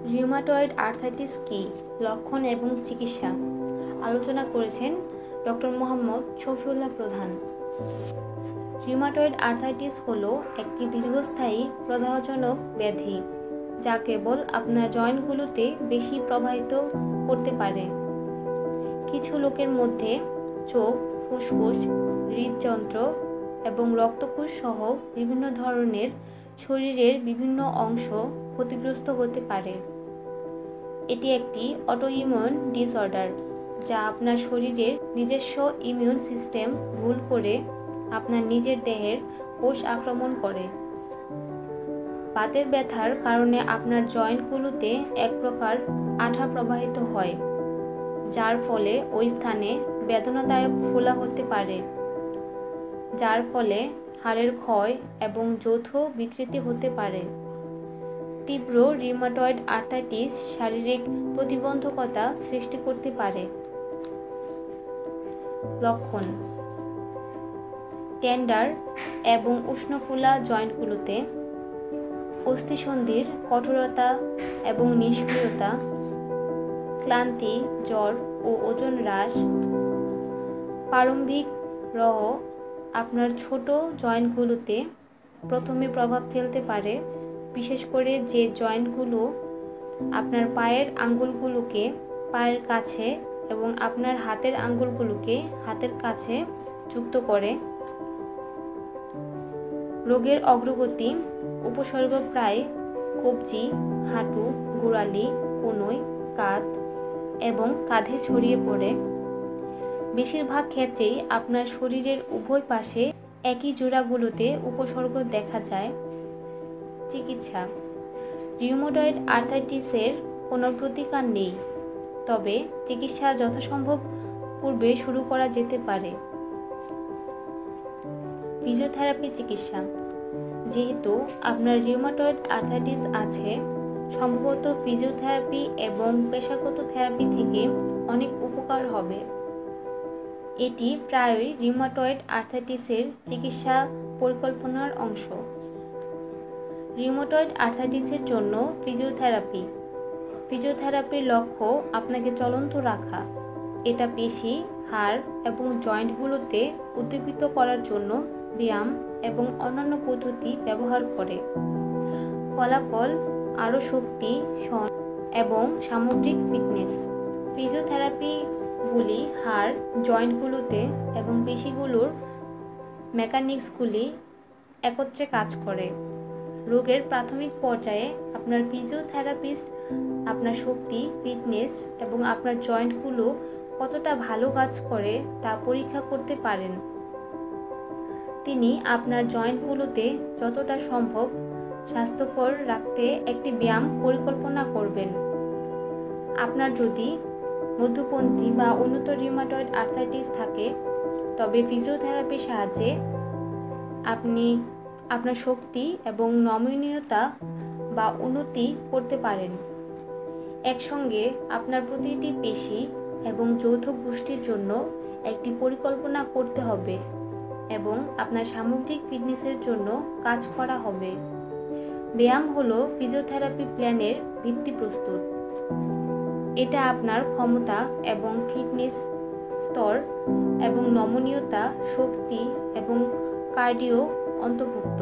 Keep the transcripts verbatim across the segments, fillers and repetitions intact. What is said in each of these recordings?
Rheumatoid arthritis কি, লক্ষণ এবং চিকিৎসা আলোচনা করেছেন ডক্টর মোহাম্মদ শফিউল্লাহ প্রধান। রিউমাটয়েড আর্থ্রাইটিস হলো একটি দীর্ঘস্থায়ী প্রদাহজনক ব্যাধি যা কেবল আপনার জয়েন্টগুলোতে বেশি প্রভাবিত করতে পারে। কিছু লোকের মধ্যে চোখ, ফুসফুস, হৃদযন্ত্র এবং রক্তকোষ সহ বিভিন্ন ধরনের শরীরের বিভিন্ন অংশ ক্ষতিগ্রস্ত হতে পারে। এটি একটি অটোইমিউন ডিসঅর্ডার যা আপনার শরীরের নিজস্ব ইমিউন সিস্টেম ভুল করে আপনার নিজের দেহের কোষ আক্রমণ করে। বাতের ব্যথার কারণে আপনার জয়েন্টগুলোতে এক প্রকার আঠা প্রবাহিত হয়, যার ফলে ওই স্থানে বেদনাদায়ক ফোলা হতে পারে, যার ফলে হাড়ের ক্ষয় এবং যৌথ বিকৃতি হতে পারে। তীব্র রিউমাটয়েড আর্থ্রাইটিস শারীরিক প্রতিবন্ধকতা সৃষ্টি করতে পারে। লক্ষণ: টেন্ডার এবং উষ্ণফুলা জয়েন্টগুলোতে অস্থিসন্ধির কঠোরতা এবং নিষ্ক্রিয়তা, ক্লান্তি, জ্বর ও ওজন হ্রাস। প্রারম্ভিক রহ আপনার ছোট জয়েন্টগুলোতে প্রথমে প্রভাব ফেলতে পারে, বিশেষ করে যে জয়েন্টগুলো আপনার পায়ের আঙ্গুলগুলোকে পায়ের কাছে এবং আপনার হাতের আঙ্গুলগুলোকে হাতের কাছে যুক্ত করে। রোগের অগ্রগতি উপসর্গ প্রায় কবজি, হাঁটু, গোড়ালি, কনুই, কাঁধ এবং কাঁধে ছড়িয়ে পড়ে। বেশিরভাগ ক্ষেত্রেই আপনার শরীরের উভয় পাশে একই জোড়াগুলোতে উপসর্গ দেখা যায়। চিকিৎসা: রিউমাটয়েড আর্থ্রাইটিসের কোনো প্রতিকার নেই, তবে চিকিৎসা যথাসম্ভব পূর্বে শুরু করা যেতে পারে। ফিজিওথেরাপি চিকিৎসা: যেহেতু আপনার রিউমাটয়েড আর্থ্রাইটিস আছে, সম্ভবত ফিজিওথেরাপি এবং পেশাগত থেরাপি থেকে অনেক উপকার হবে। এটি প্রায়ই রিউমাটয়েড আর্থ্রাইটিসের চিকিৎসা পরিকল্পনার অংশ। রিউমাটয়েড আর্থ্রাইটিসের জন্য ফিজিওথেরাপি ফিজিওথেরাপির লক্ষ্য আপনাকে চলন্ত রাখা। এটা পেশি, হাড় এবং জয়েন্টগুলোতে উদ্দীপিত করার জন্য ব্যায়াম এবং অন্যান্য পদ্ধতি ব্যবহার করে। ফলাফল: আরও শক্তি, শন এবং সামগ্রিক ফিটনেস। ফিজিওথেরাপিগুলি হাড়, জয়েন্টগুলোতে এবং পেশিগুলোর মেকানিক্সগুলি একত্রে কাজ করে। রোগের প্রাথমিক পর্যায়ে আপনার ফিজিওথেরাপিস্ট আপনার শক্তি, ফিটনেস এবং আপনার জয়েন্টগুলো কতটা ভালো কাজ করে তা পরীক্ষা করতে পারেন। তিনি আপনার জয়েন্টগুলোতে যতটা সম্ভব স্বাস্থ্যকর রাখতে একটি ব্যায়াম পরিকল্পনা করবেন। আপনার যদি মধ্যপন্থী বা উন্নত রিউমাটয়েড আর্থ্রাইটিস থাকে, তবে ফিজিওথেরাপির সাহায্যে আপনি আপনার শক্তি এবং নমনীয়তা বা উন্নতি করতে পারেন। একসঙ্গে আপনার প্রতিটি পেশি এবং যৌথ গোষ্ঠীর জন্য একটি পরিকল্পনা করতে হবে এবং আপনার সামগ্রিক ফিটনেসের জন্য কাজ করা হবে। ব্যায়াম হলো ফিজিওথেরাপি প্ল্যানের ভিত্তিপ্রস্তর। এটা আপনার ক্ষমতা এবং ফিটনেস স্তর এবং নমনীয়তা, শক্তি এবং কার্ডিও অন্তর্ভুক্ত।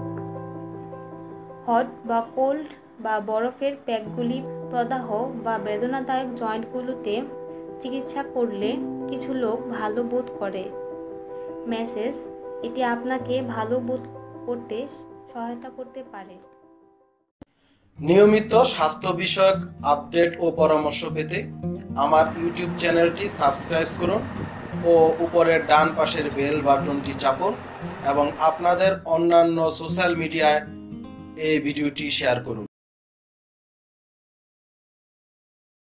হট বা কোল্ড বা বরফের প্যাকগুলি প্রদাহ বা বেদনাদায়ক জয়েন্টগুলোতে চিকিৎসা করলে কিছু লোক ভালো বোধ করে। ম্যাসেজ: এটি আপনাকে ভালো বোধ করতে সহায়তা করতে পারে। নিয়মিত স্বাস্থ্য বিষয়ক আপডেট ও পরামর্শ পেতে আমার ইউটিউব চ্যানেলটি সাবস্ক্রাইব করুন ও উপরের ডান পাশের বেল বাটনটি চাপুন এবং আপনাদের অন্যান্য সোশ্যাল মিডিয়ায় এই ভিডিওটি শেয়ার করুন।